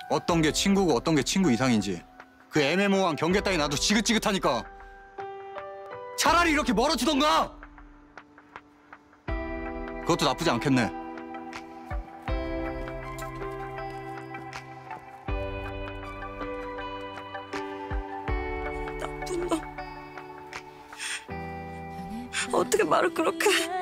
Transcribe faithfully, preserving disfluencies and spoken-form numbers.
어떤 게 친구고 어떤 게 친구 이상인지 그 애매모호한 경계 따위 나도 지긋지긋하니까 차라리 이렇게 멀어지던가! 그것도 나쁘지 않겠네. 나쁜 놈. 어떻게 말을 그렇게 해?